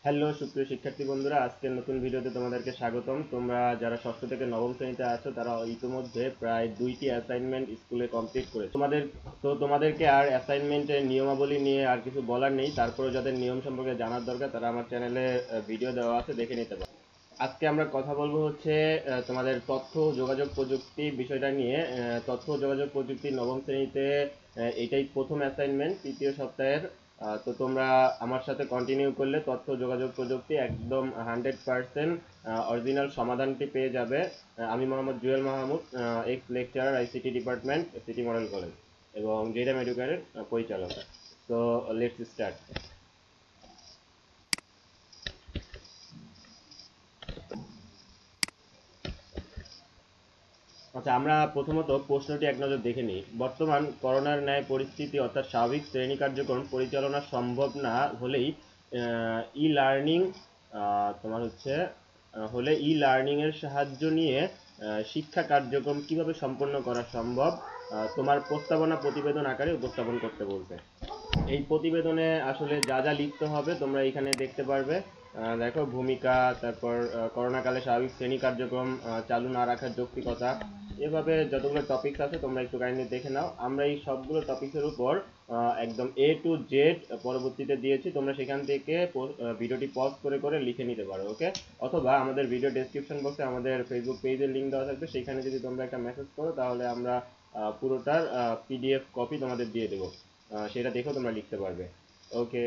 Hello সুপ্রিয় শিক্ষার্থী বন্ধুরা, আজকের নতুন ভিডিওতে তোমাদেরকে স্বাগতম। তোমরা যারা ষষ্ঠ থেকে নবম শ্রেণীতে আছো তারা ইতিমধ্যে প্রায় 2টি অ্যাসাইনমেন্ট স্কুলে কমপ্লিট করেছে। তোমাদেরকে আর অ্যাসাইনমেন্টের নিয়মাবলী নিয়ে আর কিছু বলার নেই। তারপরে যাদের নিয়ম সম্পর্কে জানার দরকার তারা আমার চ্যানেলে ভিডিও দেওয়া আছে, দেখে নিতে পারো। আজকে আমরা কথা বলবো হচ্ছে তোমাদের তথ্য যোগাযোগ প্রযুক্তি বিষয়টা নিয়ে। তথ্য যোগাযোগ প্রযুক্তি নবম শ্রেণীতে এটাই প্রথম অ্যাসাইনমেন্ট তৃতীয় সপ্তাহের। তো তোমরা আমার সাথে কন্টিনিউ করলে তথ্য যোগাযোগ প্রযুক্তি একদম 100% অরিজিনাল সমাধানটি পেয়ে যাবে। আমি Mohammad Jewel Mahmud, ex lecturer ICT department, city model college এবং জেডএম এডুকেয়ারের পরিচালক। তো লেটস স্টার্ট। আচ্ছা, আমরা প্রথমত প্রশ্নটি এক নজর দেখে নিই। বর্তমান করোনার ন্যায় পরিস্থিতি অর্থাৎ স্বাভাবিক শ্রেণী কার্যক্রম পরিচালনা সম্ভব না হলেই ই লার্নিং তোমার হচ্ছে হলে ই লার্নিং এর সাহায্য নিয়ে শিক্ষা কার্যক্রম কিভাবে সম্পন্ন করা সম্ভব তোমার প্রস্তাবনা প্রতিবেদন আকারে উপস্থাপন করতে বলবে। এই প্রতিবেদনে আসলে যা যা লিখতে হবে তোমরা এখানে দেখতে পারবে। দেখো, ভূমিকা, তারপর করোনাকালে স্বাভাবিক শ্রেণী কার্যক্রম চালু না রাখার যৌক্তিকতা, এভাবে যতগুলো টপিকস আছে তোমরা একটু কাইন্ডলি দেখে নাও। আমরা এই সবগুলো টপিকসের উপর একদম এ টু জেড পরবর্তীতে দিয়েছি, তোমরা সেখান থেকে ভিডিওটি পজ করে করে লিখে নিতে পারো। ওকে, অথবা আমাদের ভিডিও ডেসক্রিপশন বক্সে আমাদের ফেসবুক পেজের লিঙ্ক দেওয়া থাকবে, সেখানে যদি তোমরা একটা মেসেজ করো তাহলে আমরা পুরোটার পিডিএফ কপি তোমাদের দিয়ে দেবো, সেটা দেখেও তোমরা লিখতে পারবে। ওকে,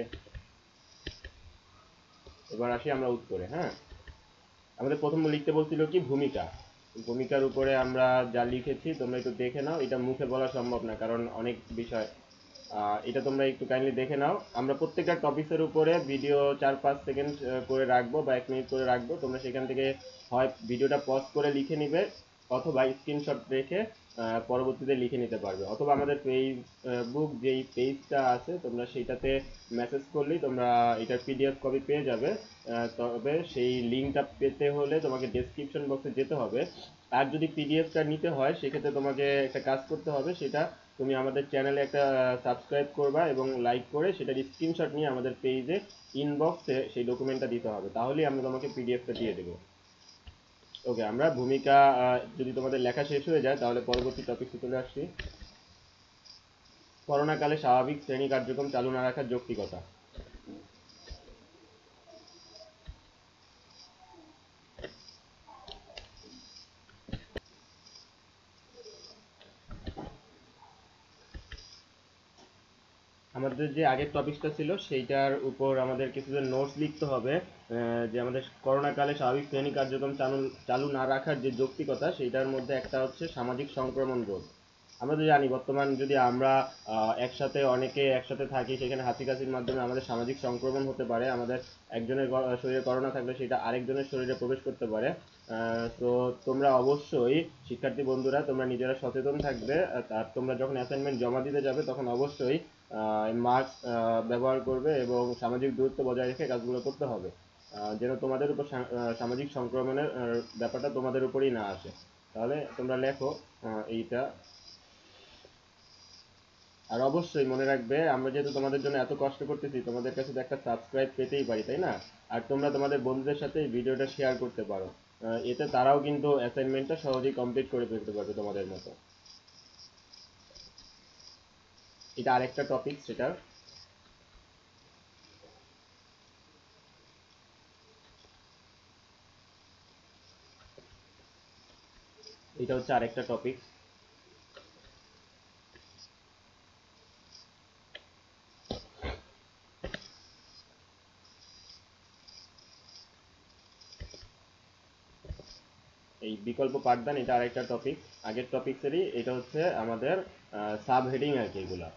এবার আসি আমরা উত্তরে। হ্যাঁ, আমাদের প্রথম লিখতে বলছিল কি ভূমিকা। ভূমিকার উপরে আমরা যা লিখেছি তোমরা একটু দেখে নাও। এটা মুখে বলা সম্ভব না কারণ অনেক বিষয়, এটা তোমরা একটু কাইন্ডলি দেখে নাও। আমরা প্রত্যেকটা টপিকের উপরে ভিডিও 4-5 সেকেন্ড করে রাখবো বা 1 মিনিট করে রাখবো। তোমরা সেখান থেকে হয় ভিডিওটা পজ করে লিখে নিবে অথবা স্ক্রিনশট রেখে পরবর্তীতে লিখে নিতে পারবে, অথবা আমাদের ফেসবুক যেই পেজটা আছে তোমরা সেইটাতে মেসেজ করলেই তোমরা এটার পিডিএফ কপি পেয়ে যাবে। তবে সেই লিঙ্কটা পেতে হলে তোমাকে ডেসক্রিপশন বক্সে যেতে হবে। আর যদি পিডিএফটা নিতে হয় সেক্ষেত্রে তোমাকে একটা কাজ করতে হবে, সেটা তুমি আমাদের চ্যানেলে একটা সাবস্ক্রাইব করবা এবং লাইক করে সেটার স্ক্রিনশট নিয়ে আমাদের পেজে ইনবক্সে সেই ডকুমেন্টটা দিতে হবে, তাহলেই আমরা তোমাকে পিডিএফটা দিয়ে দেবো। ওকে, আমরা ভূমিকা যদি তোমাদের লেখা শেষ হয়ে যায় তাহলে পরবর্তী টপিকে চলে আসছি। করোনাকালে স্বাভাবিক শ্রেণী কার্যক্রম চালু না রাখার যৌক্তিকতা। আমাদের যে আগের টপিকটা ছিল সেইটার উপর আমাদের কিছুজন নোটস লিখতে হবে। যে আমাদের করোনাকালে স্বাভাবিক শ্রেণী কার্যক্রম চালু চালু না রাখার যে যৌক্তিকতা, সেইটার মধ্যে একটা হচ্ছে সামাজিক সংক্রমণ রোধ। আমরা তো জানি বর্তমান যদি আমরা একসাথে অনেকে একসাথে থাকি সেখানে হাঁচি কাশির মাধ্যমে আমাদের সামাজিক সংক্রমণ হতে পারে। আমাদের একজনের শরীরে করোনা থাকলে সেটা আরেকজনের শরীরে প্রবেশ করতে পারে। তো তোমরা অবশ্যই শিক্ষার্থী বন্ধুরা তোমরা নিজেরা সচেতন থাকবে। আর তোমরা যখন অ্যাসাইনমেন্ট জমা দিতে যাবে তখন অবশ্যই মাস্ক ব্যবহার করবে এবং সামাজিক দূরত্ব বজায় রেখে কাজগুলো করতে হবে, যেন তোমাদের উপর সামাজিক সংক্রমণের ব্যাপারটা তোমাদের উপরেই না আসে। তাহলে তোমরা লেখো এইটা। আর অবশ্যই মনে রাখবে আমরা যেহেতু তোমাদের জন্য এত কষ্ট করতেছি তোমাদের কাছে তো একটা সাবস্ক্রাইব পেতেই পারি, তাই না? আর তোমরা তোমাদের বন্ধুদের সাথে এই ভিডিওটা শেয়ার করতে পারো, এতে তারাও কিন্তু অ্যাসাইনমেন্টটা সহজেই কমপ্লিট করে ফেলতে পারবে তোমাদের মতো। এটা আরেকটা টপিক, সেটা এটা হচ্ছে আরেকটা টপিক। এই বিকল্প পাঠদান এটা আরেকটা টপিক আগের টপিকসেরই। এটা হচ্ছে আমাদের সাব হেডিং আর কি এগুলা।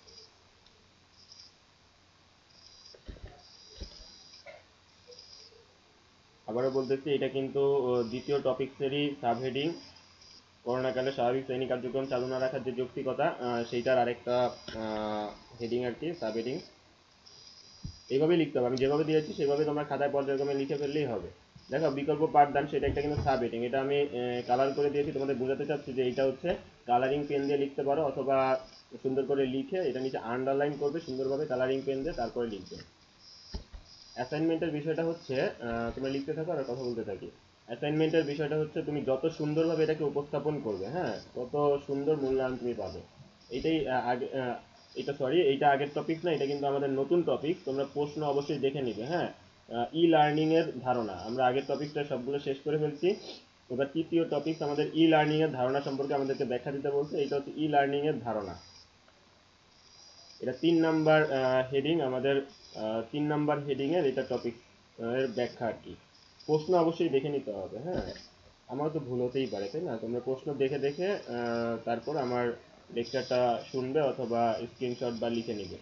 আবারও বলতেছি এটা কিন্তু দ্বিতীয় টপিকসেরই সাব হেডিং। করোনাকালে স্বাভাবিক শ্রেণী কার্যক্রম চালু না রাখার যে যৌক্তিকতা, সেইটার আরেকটা হেডিং আর কি, সাব হেডিং। এইভাবেই লিখতে হবে, আমি যেভাবে দিয়েছি সেভাবে তোমরা খাতায় পর্যায়ক্রমে লিখে ফেললেই হবে। দেখো, বিকল্প পাঠদান সেটা একটা কিন্তু সাব হেডিং, এটা আমি কালার করে দিয়েছি তোমাদের বোঝাতে চাচ্ছি যে এইটা হচ্ছে কালারিং পেন দিয়ে লিখতে পারো, অথবা সুন্দর করে লিখে এটা নিচে আন্ডারলাইন করবে সুন্দরভাবে কালারিং পেন দিয়ে, তারপরে লিখবে। অ্যাসাইনমেন্টের বিষয়টা হচ্ছে তোমরা লিখতে থাকো আর কথা বলতে থাকি। অ্যাসাইনমেন্টের বিষয়টা হচ্ছে তুমি যত সুন্দরভাবে এটাকে উপস্থাপন করবে, হ্যাঁ, তত সুন্দর মূল্যায়ন তুমি পাবে। এটাই আগে এটা সরি, এইটা আগের টপিক না, এটা কিন্তু আমাদের নতুন টপিক। তোমরা প্রশ্ন অবশ্যই দেখে নিবে, হ্যাঁ। ই লার্নিং এর ধারণা, আমরা আগের টপিকটা সবগুলো শেষ করে ফেলছি। এবার তৃতীয় টপিক আমাদের ই লার্নিং এর ধারণা সম্পর্কে আমাদেরকে ব্যাখ্যা দিতে বলছে। এটা হচ্ছে ই লার্নিং এর ধারণা। এটা 3 নাম্বার হেডিং আমাদের, 3 নাম্বার হেডিং এর এটা টপিক এর ব্যাখ্যা আর কি। প্রশ্ন অবশ্যই দেখে নিতে হবে, হ্যাঁ। আমার তো ভুল হতেই পারে, তাই না? তোমরা প্রশ্ন দেখে দেখে তারপর আমার লেকচারটা শুনবে অথবা স্ক্রিনশট বা লিখে নিবে।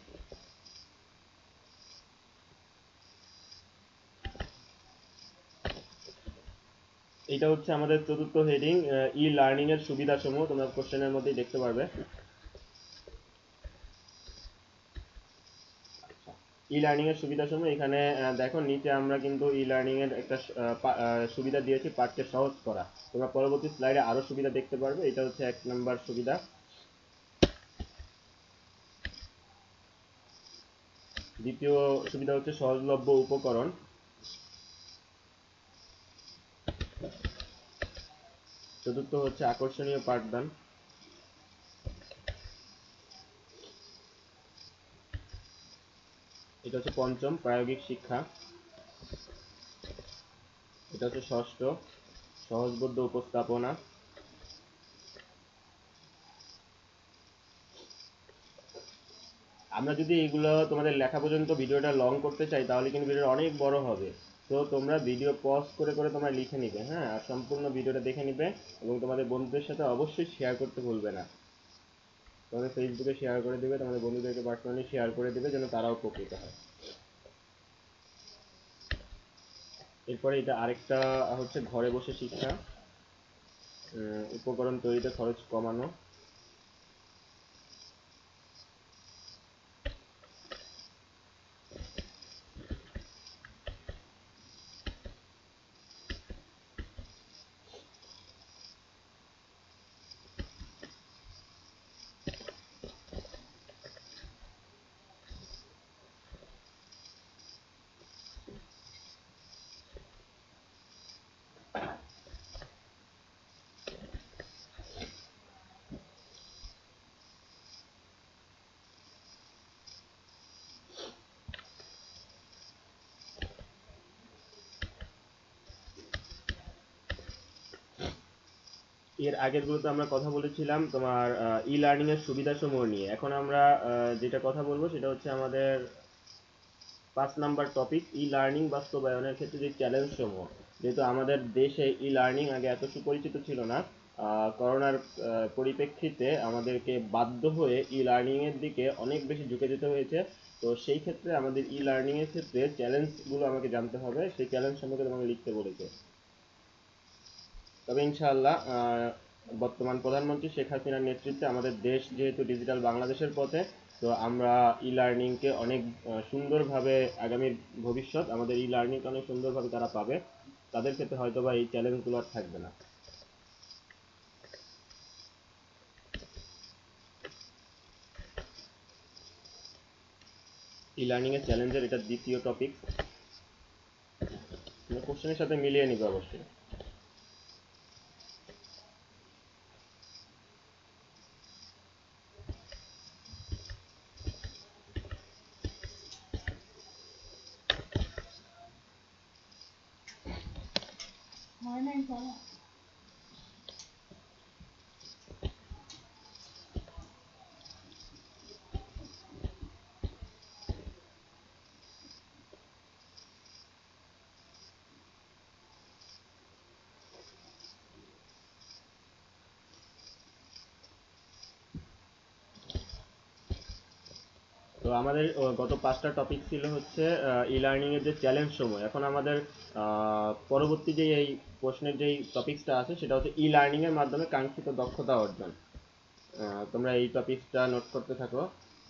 এটা হচ্ছে আমাদের চতুর্থ হেডিং, ই লার্নিং এর সুবিধাসমূহ। তোমরা কোশ্চেনের মধ্যেই দেখতে পারবে। ই লার্নিং এর সুবিধাসমূহ এখানে দেখো, নিচে আমরা কিন্তু ই লার্নিং এর একটা সুবিধা দিয়েছি, পাঠকে সহজ করা। তোমরা পরবর্তী স্লাইডে আরো সুবিধা দেখতে পারবে। এটা হচ্ছে 1 নাম্বার সুবিধা। দ্বিতীয় সুবিধা হচ্ছে সহজলভ্য উপকরণ। চতুর্থ হচ্ছে আকর্ষণীয় পাঠদান। এটা হচ্ছে পঞ্চম, প্রায়োগিক শিক্ষা। এটা হচ্ছে ষষ্ঠ, সহজবোধ্য উপস্থাপনা। আমরা যদি এগুলো তোমাদের লেখা পর্যন্ত ভিডিওটা লং করতে চাই তাহলে কিন্তু ভিডিওটা অনেক বড় হবে। তো তোমরা ভিডিও পজ করে করে তোমরা লিখে নিবে, হ্যাঁ, আর সম্পূর্ণ ভিডিওটা দেখে নিবে এবং তোমাদের বন্ধুদের সাথে অবশ্যই শেয়ার করতে ভুলবে না। তোমাদের ফেসবুকে শেয়ার করে দিবে, তোমাদের বন্ধুদেরকে পার্সোনালি শেয়ার করে দিবে যেন তারাও উপকৃত হয়। এরপরে এটা আরেকটা হচ্ছে ঘরে বসে শিক্ষা, উপকরণ তৈরিতে খরচ কমানো। এর আগের গুলোতে আমরা কথা বলেছিলাম তোমার ই লার্নিং এর সুবিধাসমূহ নিয়ে। এখন আমরা যেটা কথা বলবো সেটা হচ্ছে আমাদের 5 নাম্বার টপিক, ই লার্নিং বাস্তবায়নের ক্ষেত্রে যে চ্যালেঞ্জ সমূহ। যেহেতু আমাদের দেশে ই লার্নিং আগে এত সুপরিচিত ছিল না, করোনার পরিপ্রেক্ষিতে আমাদেরকে বাধ্য হয়ে ই লার্নিং এর দিকে অনেক বেশি ঝুঁকে যেতে হয়েছে। তো সেই ক্ষেত্রে আমাদের ই লার্নিং এর ক্ষেত্রে চ্যালেঞ্জগুলো আমাকে জানতে হবে, সেই চ্যালেঞ্জ সম্পর্কে তোমাকে লিখতে বলেছে। তবে ইনশাআল্লাহ বর্তমান প্রধানমন্ত্রী শেখ হাসিনার নেতৃত্বে আমাদের দেশ যেহেতু ডিজিটাল বাংলাদেশের পথে, তো আমরা ই লার্নিংকে অনেক সুন্দরভাবে, আগামীর ভবিষ্যৎ আমাদের ই লার্নিংকে অনেক সুন্দরভাবে তারা পাবে। তাদের ক্ষেত্রে হয়তো বা এই চ্যালেঞ্জগুলো আর থাকবে না। ই লার্নিং এর চ্যালেঞ্জের এটা দ্বিতীয় টপিক, কোশ্চেনের সাথে মিলিয়ে নিবে অবশ্যই। তো আমাদের গত 5টা টপিক ছিল হচ্ছে ই লার্নিং এর যে চ্যালেঞ্জ সমূহ। এখন আমাদের পরবর্তী যে এই প্রশ্নের যেই টপিকসটা আছে সেটা হচ্ছে ই লার্নিং এর মাধ্যমে কাঙ্ক্ষিত দক্ষতা অর্জন। তোমরা এই টপিকসটা নোট করতে থাকো।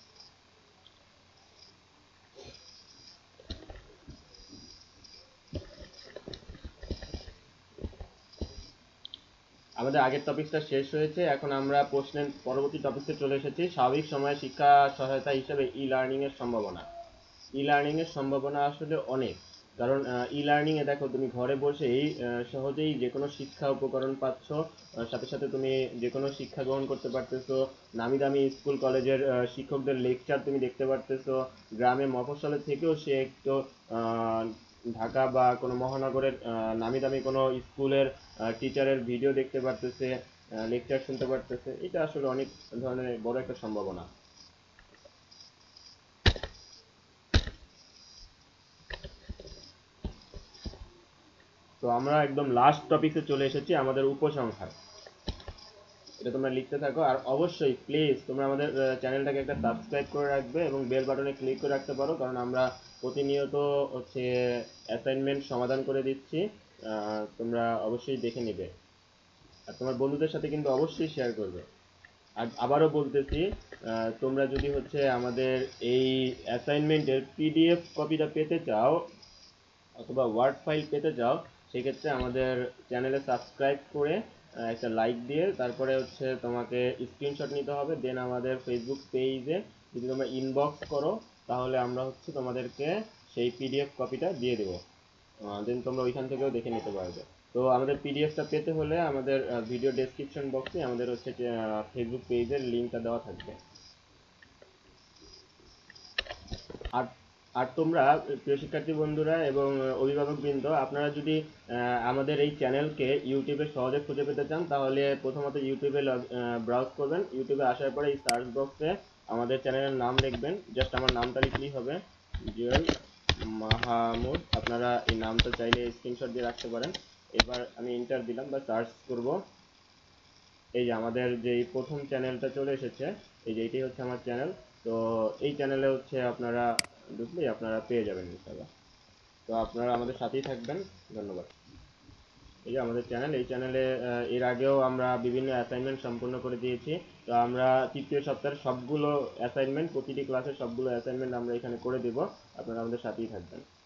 আমাদের আগের টপিকসটা শেষ হয়েছে, এখন আমরা প্রশ্নের পরবর্তী টপিকসে চলে এসেছি, স্বাভাবিক সময়ে শিক্ষা সহায়তা হিসেবে ই লার্নিং এর সম্ভাবনা। ই লার্নিং এর সম্ভাবনা আসলে অনেক। কারণ ই লার্নিং এ দেখো তুমি ঘরে বসেই সহজেই যে কোনো শিক্ষা উপকরণ পাচ্ছ, সাথে সাথে তুমি যে কোনো শিক্ষা গ্রহণ করতে পারতেছো, নামি দামি স্কুল কলেজের শিক্ষকদের লেকচার তুমি দেখতে পারতেছো, গ্রামে মফস্বলের থেকেও সে একটু আহ, ঢাকা বা কোনো মহানগরের নামি দামি কোনো স্কুলের টিচারের ভিডিও দেখতে পারতেছে, লেকচার শুনতে পারতেছে। এটা আসলে অনেক ধরনের বড় একটা সম্ভাবনা। তো আমরা একদম লাস্ট টপিকে চলে এসেছি, আমাদের উপসংহার। এটা তোমরা লিখতে থাকো, আর অবশ্যই প্লিজ তোমরা আমাদের চ্যানেলটাকে একটা সাবস্ক্রাইব করে রাখবে এবং বেল বাটনে ক্লিক করে রাখতে পারো, কারণ আমরা প্রতিনিয়ত হচ্ছে অ্যাসাইনমেন্ট সমাধান করে দিচ্ছি। তোমরা অবশ্যই দেখে নিবে, আর তোমার বন্ধুদের সাথে কিন্তু অবশ্যই শেয়ার করবে। আর আবারও বলতেছি, তোমরা যদি হচ্ছে আমাদের এই অ্যাসাইনমেন্টের পিডিএফ কপিটা পেতে চাও অথবা ওয়ার্ড ফাইল পেতে চাও, সেক্ষেত্রে আমাদের চ্যানেলে সাবস্ক্রাইব করে একটা লাইক দিয়ে তারপরে হচ্ছে তোমাকে স্ক্রিনশট নিতে হবে, দেন আমাদের ফেসবুক পেজে যদি তোমরা ইনবক্স করো, তাহলে আমরা হচ্ছে তোমাদেরকে সেই পিডিএফ কপিটা দিয়ে দেবো। দেন তোমরা ওইখান থেকেও দেখে নিতে পারবে। তো আমাদের পিডিএফটা পেতে হলে আমাদের ভিডিও ডেসক্রিপশন বক্সে আমাদের হচ্ছে ফেসবুক পেজের লিঙ্কটা দেওয়া থাকবে। আর আর তোমরা প্রিয় শিক্ষার্থী বন্ধুরা এবং অভিভাবকবৃন্দ, আপনারা যদি আমাদের এই চ্যানেলকে ইউটিউবে সহজে খুঁজে পেতে চান, তাহলে প্রথমত ইউটিউবে ব্রাউজ করবেন। ইউটিউবে আসার পরে এই সার্চ বক্সে আমাদের চ্যানেলের নাম লিখবেন, জাস্ট আমার নামটা লিখলেই হবে, জুয়েল মাহমুদ। আপনারা এই নামটা চাইলে স্ক্রিনশট দিয়ে রাখতে পারেন। এবার আমি এন্টার দিলাম বা সার্চ করব, এই যে আমাদের যে প্রথম চ্যানেলটা চলে এসেছে, এই যে এটাই হচ্ছে আমার চ্যানেল। তো এই চ্যানেলে হচ্ছে আপনারা ঢুকলেই আপনারা পেয়ে যাবেন ইনশাআল্লাহ। তো আপনারা আমাদের সাথেই থাকবেন। ধন্যবাদ। এই যে আমাদের চ্যানেল, এই চ্যানেলে এর আগেও আমরা বিভিন্ন অ্যাসাইনমেন্ট সম্পূর্ণ করে দিয়েছি। তো আমরা তৃতীয় সপ্তাহের সবগুলো অ্যাসাইনমেন্ট, প্রতিটি ক্লাসের সবগুলো অ্যাসাইনমেন্ট আমরা এখানে করে দেব। আপনারা আমাদের সাথেই থাকবেন।